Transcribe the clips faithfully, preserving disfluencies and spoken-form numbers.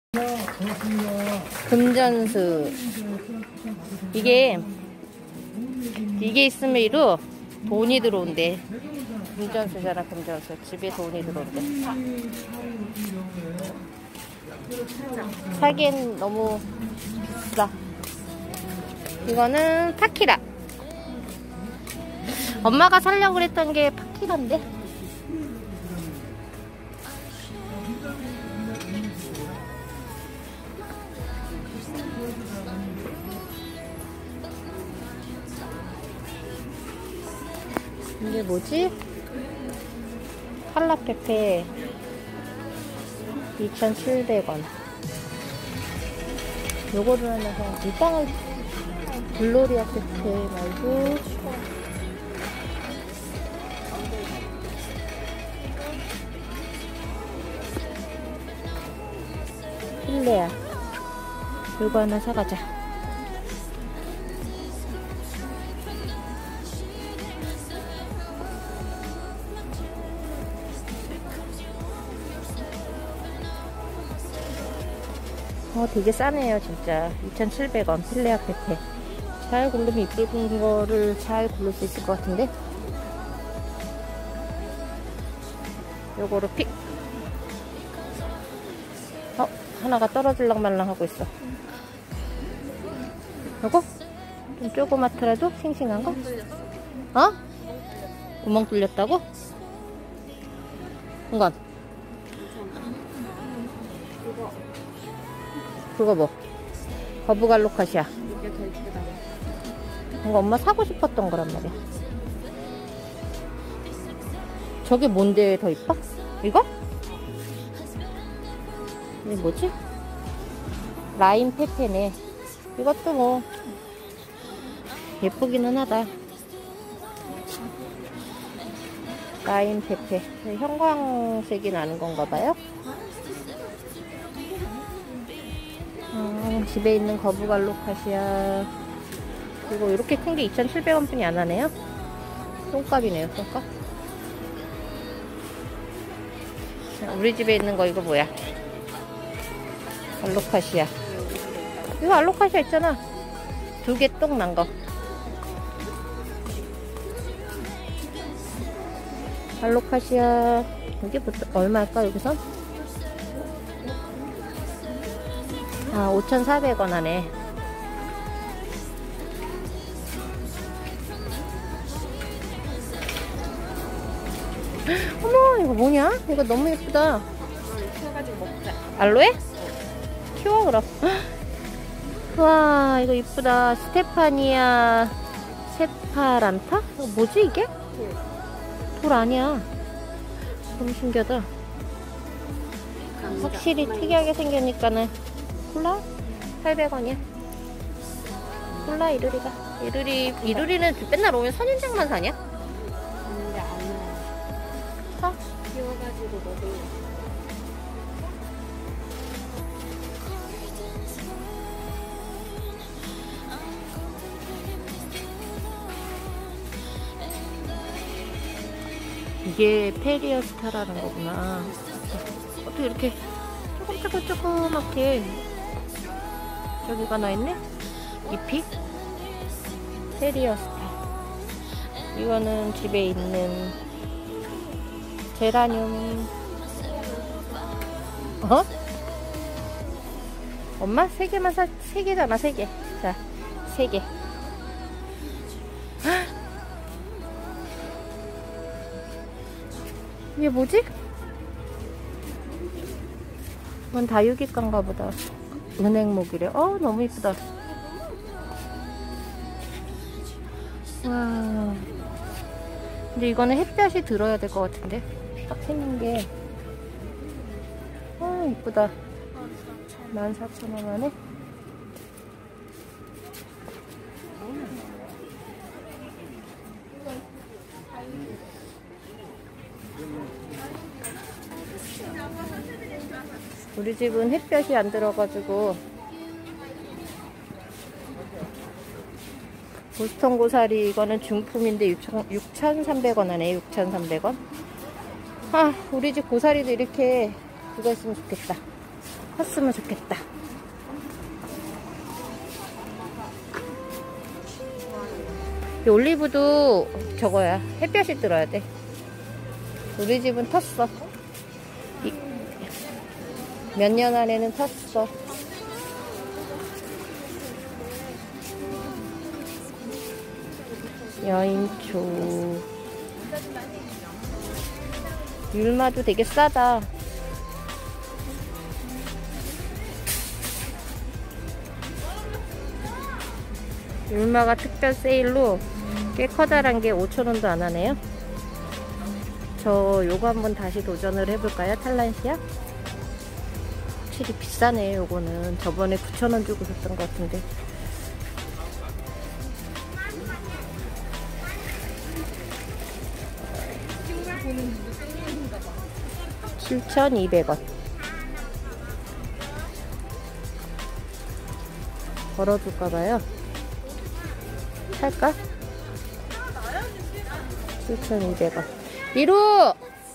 금전수. 이게 이게 있으면 이로 돈이 들어온대. 금전수잖아. 금전수. 집에 돈이 들어온대. 사기엔 너무 비싸. 이거는 파키라. 엄마가 살려고 그랬던 게 파키라인데. 이게 뭐지? 팔라페페 이천칠백 원. 요거를 하나 사. 이 빵을 블로리아 페페 말고 필레야. 요거 하나 사가자. 어, 되게 싸네요, 진짜. 이천칠백 원, 필레아 페페. 잘 고르면 이쁜 거를 잘 고를 수 있을 것 같은데? 요거로 픽! 어, 하나가 떨어질랑 말랑 하고 있어. 요거? 좀 조그맣더라도 싱싱한 거? 어? 구멍 뚫렸다고? 이건? 그거 뭐? 거북알로카시아. 이게 더 이쁘다. 이거 엄마 사고 싶었던 거란 말이야. 저게 뭔데 더 이뻐? 이거? 이게 뭐지? 라인 페페네. 이것도 뭐 예쁘기는 하다. 라인 페페. 형광색이 나는 건가 봐요. 어, 집에 있는 거북알로카시아. 그리고 이렇게 큰 게 이천칠백 원 뿐이 안 하네요. 똥값이네요, 똥값. 자, 우리 집에 있는 거 이거 뭐야? 알로카시아. 이거 알로카시아 있잖아. 두 개 똥 난 거. 알로카시아. 이게 얼마일까, 여기선? 아, 오천사백 원 하네. 어머, 이거 뭐냐? 이거 너무 예쁘다. 키워가지고 먹자. 알로에? 키워, 그럼. 와, 이거 이쁘다. 스테파니아 세파란타? 이거 뭐지, 이게? 돌. 돌 아니야. 너무 신기하다. 확실히 특이하게 생겼니까는. 콜라? 팔백 원이야. 콜라 이루리가. 이루리, 이루리는 맨날 오면 선인장만 사냐? 근데 안 사? 키워가지고 먹을. 이게 페리어스타라는 거구나. 어떻게 이렇게 조금 조금 조그맣게 저기가 나있네? 잎이? 페리어스타. 이거는 집에 있는 제라늄. 어? 엄마? 세 개만 사, 세 개잖아, 세 개. 자, 세 개. 이게 뭐지? 이건 다육이과인가 보다. 은행목이래. 어, 너무 이쁘다. 와. 근데 이거는 햇볕이 들어야 될 것 같은데. 딱 생긴 게. 아, 이쁘다. 만 사천 원 하네. 우리 집은 햇볕이 안 들어가지고 보스턴 고사리 이거는 중품인데 육천삼백 원 하네. 육천삼백 원. 아, 우리 집 고사리도 이렇게 그거 있으면 좋겠다. 컸으면 좋겠다. 이 올리브도 저거야. 햇볕이 들어야 돼. 우리 집은 텄어. 몇 년 안에는 텄어. 여인초. 율마도 되게 싸다. 율마가 특별 세일로 꽤 커다란 게 오천 원도 안 하네요. 저 요거 한번 다시 도전을 해볼까요? 탈란시아? 확실히 비싸네. 요거는 저번에 구천 원 주고 샀던 것 같은데. 칠천이백 원. 걸어둘까봐요. 살까? 칠천이백 원. 미루!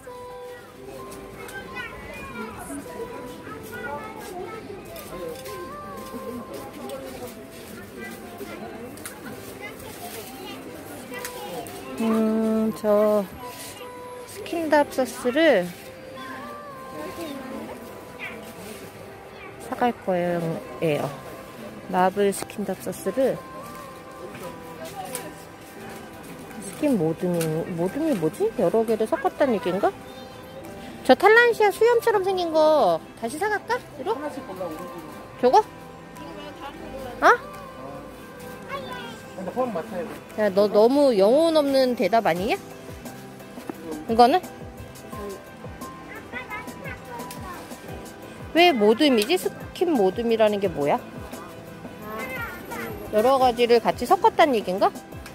음, 저 스킨답 소스를 사갈 거예요. 마블 스킨답 소스를. 스킨 모듬이, 모듬이 뭐지? 여러 개를 섞었다는 얘기인가? 저 탈란시아 수염처럼 생긴 거 다시 사갈까? 이거? 하나씩 골라고. 저거? 어? 근데 호흡 맞춰야 돼. 야, 너 너무 영혼 없는 대답 아니냐? 이거는? 왜 모듬이지? 스킨 모듬이라는 게 뭐야? 여러 가지를 같이 섞었다는 얘기인가?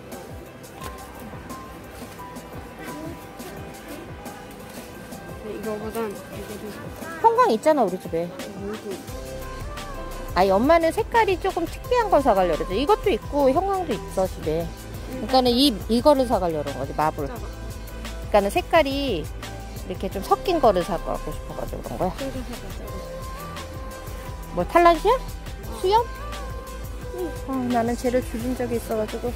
이거보단 이게 좀 형광 있잖아 우리 집에. 아니 엄마는 색깔이 조금 특이한 걸 사가려고 그러지. 이것도 있고 형광도 있어 집에. 그러니까는 이, 이거를 사가려고 그런 거지. 마블. 그러니까는 색깔이 이렇게 좀 섞인 거를 사가고 싶어가지고 그런 거야. 뭐 탈란시아? 수염? 아, 나는 쟤를 줄인 적이 있어가지고.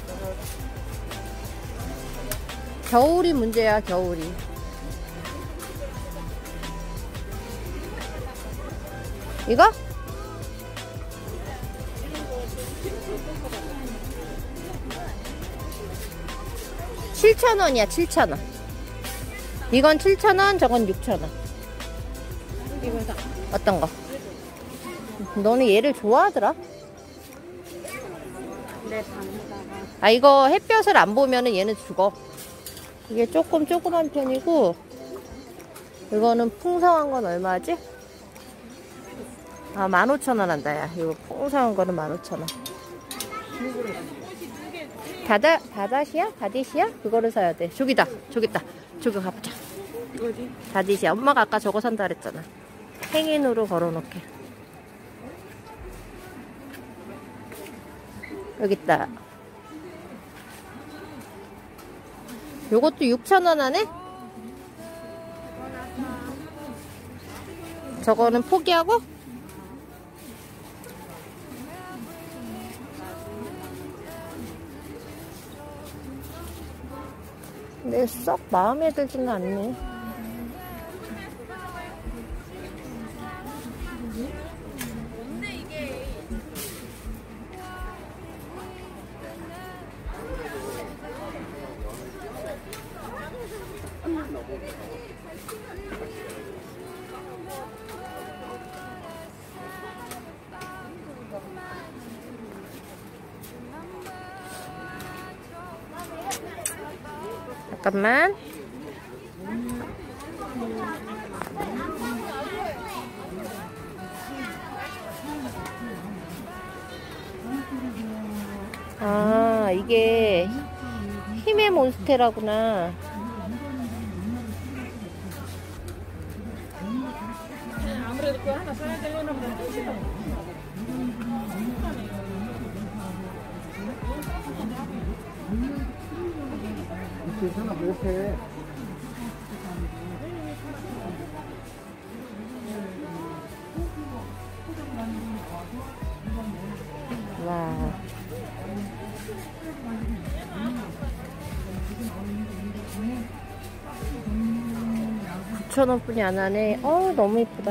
겨울이 문제야 겨울이. 이거? 칠천 원이야 칠천 원. 이건 칠천 원, 저건 육천 원. 이거다. 어떤 거? 너는 얘를 좋아하더라. 내 방에다가 아 이거 햇볕을 안 보면은 얘는 죽어. 이게 조금 조그만 편이고 이거는 풍성한 건 얼마지? 아 만 오천 원 한다 야. 이거 풍성한 거는 만 오천 원. 다다, 다다시야? 다디시야? 그거를 사야 돼. 저기다 저기다 저기 가보자. 이거지? 다디시야. 엄마가 아까 저거 산다 그랬잖아. 행인으로 걸어놓게. 여기 있다. 요것도 육천 원 하네? 저거는 포기하고? 근데 썩 마음에 들지는 않네. 잠깐만. 아, 이게 힘의 몬스테라구나. 아무래도 그거 하나 사야 되려나 보다. 괜찮아 못해. 와. 구천 원뿐이 안 하네. 어, 너무 이쁘다.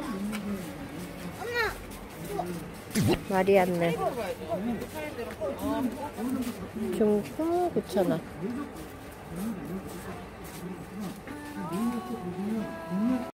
마리안느. 중품 구천 원.